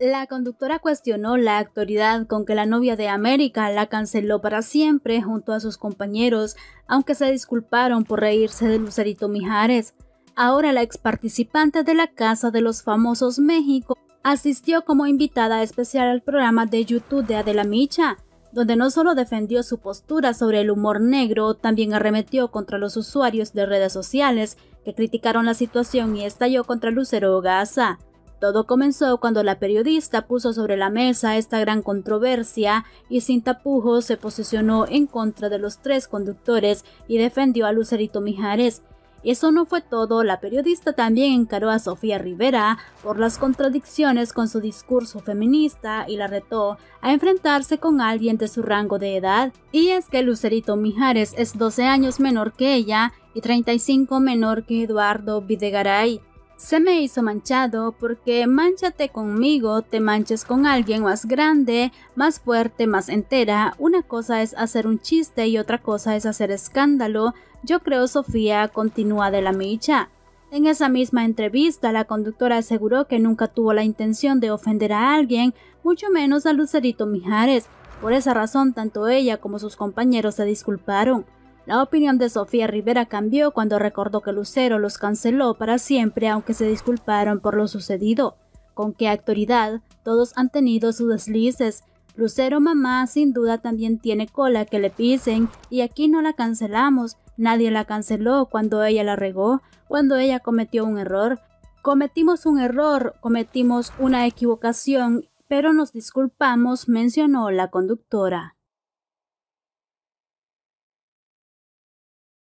La conductora cuestionó la autoridad con que la novia de América la canceló para siempre junto a sus compañeros, aunque se disculparon por reírse de Lucerito Mijares. Ahora la ex participante de la Casa de los Famosos México asistió como invitada especial al programa de YouTube de Adela Micha, donde no solo defendió su postura sobre el humor negro, también arremetió contra los usuarios de redes sociales que criticaron la situación y estalló contra Lucero Hogaza. Todo comenzó cuando la periodista puso sobre la mesa esta gran controversia y sin tapujos se posicionó en contra de los tres conductores y defendió a Lucerito Mijares. Eso no fue todo, la periodista también encaró a Sofía Rivera por las contradicciones con su discurso feminista y la retó a enfrentarse con alguien de su rango de edad. Y es que Lucerito Mijares es 12 años menor que ella y 35 menor que Eduardo Videgaray. Se me hizo manchado porque mánchate conmigo, te manches con alguien más grande, más fuerte, más entera. Una cosa es hacer un chiste y otra cosa es hacer escándalo. Yo creo, Sofía, continúa Adela Micha. En esa misma entrevista, la conductora aseguró que nunca tuvo la intención de ofender a alguien, mucho menos a Lucerito Mijares. Por esa razón, tanto ella como sus compañeros se disculparon. La opinión de Sofía Rivera cambió cuando recordó que Lucero los canceló para siempre aunque se disculparon por lo sucedido. ¿Con qué autoridad? Todos han tenido sus deslices. Lucero mamá sin duda también tiene cola que le pisen y aquí no la cancelamos. Nadie la canceló cuando ella la regó, cuando ella cometió un error. Cometimos un error, cometimos una equivocación, pero nos disculpamos, mencionó la conductora.